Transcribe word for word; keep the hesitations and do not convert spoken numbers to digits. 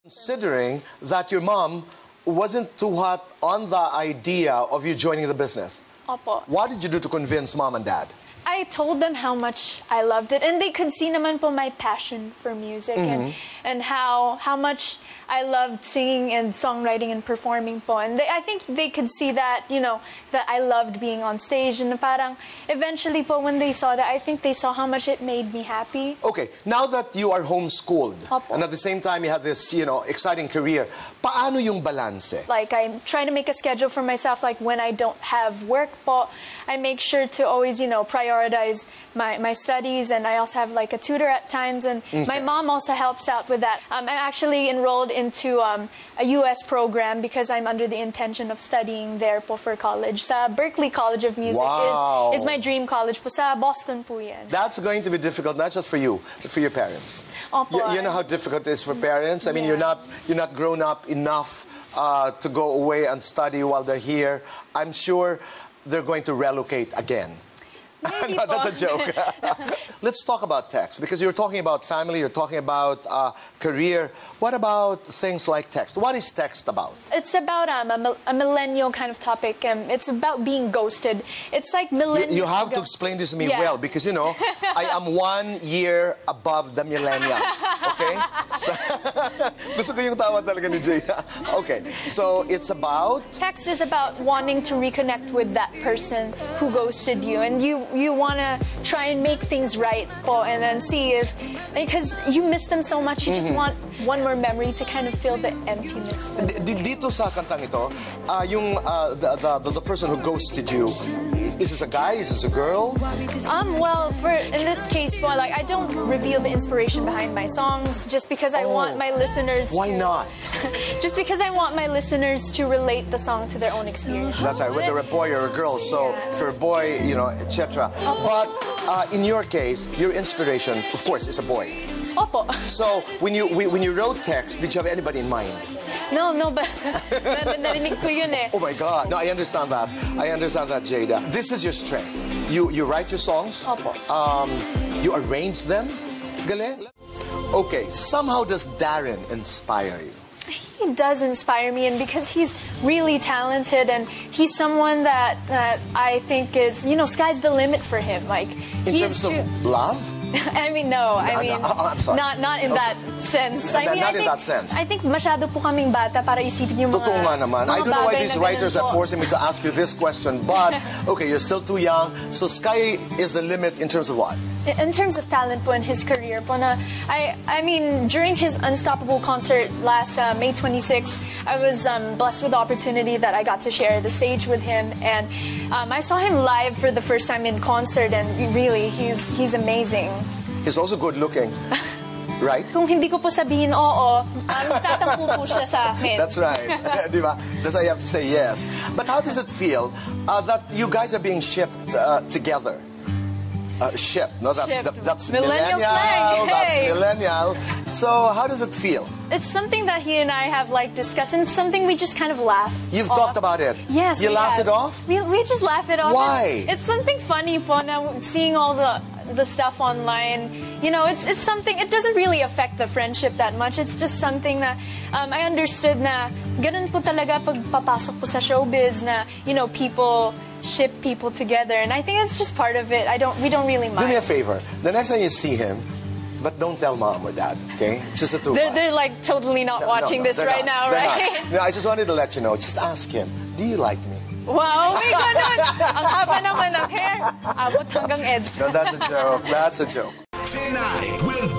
Considering that your mom wasn't too hot on the idea of you joining the business, Opo. what did you do to convince mom and dad? I told them how much I loved it, and they could see naman po my passion for music Mm-hmm. and and how how much I loved singing and songwriting and performing po. And they, I think they could see that, you know, that I loved being on stage, and parang eventually po when they saw that, I think they saw how much it made me happy. Okay, now that you are homeschooled Opo. and at the same time you have this, you know, exciting career, paano yung balance? Like, I'm trying to make a schedule for myself, like when I don't have work po, I make sure to always, you know, prioritize my, my studies, and I also have like a tutor at times, and Okay. my mom also helps out with that. Um, I'm actually enrolled into um, a U S program because I'm under the intention of studying there po for college. Sa Berklee College of Music Wow. is, is my dream college po, sa Boston po yan. That's going to be difficult, not just for you, but for your parents. Opo. You, you know how difficult it is for parents? I mean, Yeah. you're not you're not grown up enough uh, to go away and study while they're here. I'm sure they're going to relocate again. Maybe No, po. that's a joke. Let's talk about text, because you're talking about family, you're talking about uh, career. What about things like text? What is text about? It's about um, a, mil- a millennial kind of topic. Um, it's about being ghosted. It's like millennial. You, you have to explain this to me Yeah. well, because, you know, I am one year above the millennial. Okay? So, gusto ko yung tawa talaga ni Jayda. Okay, so it's about... Text is about wanting to reconnect with that person who ghosted you, and you you want to try and make things right po, and then see if, because you miss them so much, you just want one more memory to kind of fill the emptiness. D- Dito sa kantang ito, uh, yung uh, the, the, the person who ghosted you, is this a guy? Is this a girl? Um, well, for in this case, po, like I don't reveal the inspiration behind my songs just because I Oh, want my listeners. Why to, not? Just because I want my listeners to relate the song to their own experience. That's right, whether a boy or a girl. So for a boy, you know, et cetera. But uh, in your case, your inspiration, of course, is a boy. Opo. So when you when you wrote text, did you have anybody in mind? No, no, but narinig ko yun eh. Oh my God! No, I understand that. I understand that, Jayda. This is your strength. You you write your songs. Opo. Um, you arrange them. Galing. Okay. Somehow does Darren inspire you? He does inspire me, and because he's really talented, and he's someone that that I think is, you know, sky's the limit for him. Like In he terms is of true. love? I mean, no. I No, mean, no, oh, I'm sorry. not not in Okay. that sense. I Not- mean, not I in think, that sense. I think masyado po kaming bata para isipin yung mga. Totoo nga naman. mga I don't know why bagay these na writers ganun are po. forcing me to ask you this question, but okay, you're still too young. So sky is the limit in terms of what? In terms of talent po in his career po na, I, I mean, during his Unstoppable concert last uh, May twenty-sixth, I was um, blessed with the opportunity that I got to share the stage with him, and um, I saw him live for the first time in concert, and really, he's he's amazing. He's also good looking, right? Kung hindi ko po sabihin oo, um, tatampo po siya sa akin. That's right. Di ba? That's why you have to say yes. But how does it feel uh, that you guys are being shipped uh, together? Uh, shipped, no? That's Shipped. that- that's Millennial millennial. slang, That's hey. millennial. So how does it feel? It's something that he and I have like discussed, and it's something we just kind of laugh. You've off. talked about it. Yes, You we laughed have. it off? We, we just laugh it off. Why? It's, it's something funny po na seeing all the the stuff online. You know, it's it's something. It doesn't really affect the friendship that much. It's just something na um, I understood na ganun po talaga pag papasok po sa showbiz na, you know, people ship people together, and I think it's just part of it. I don't. We don't really mind. Do me a favor. The next time you see him, but don't tell mom or dad, okay? Just the two of They're, us. they're like totally not No, watching no, no, this they're right not. now, They're right? not. No, I just wanted to let you know. Just ask him, do you like me? Wow, may ganun. Ang haba naman ng hair. Abot hanggang EDSA. No, that's a joke. That's a joke. Tonight with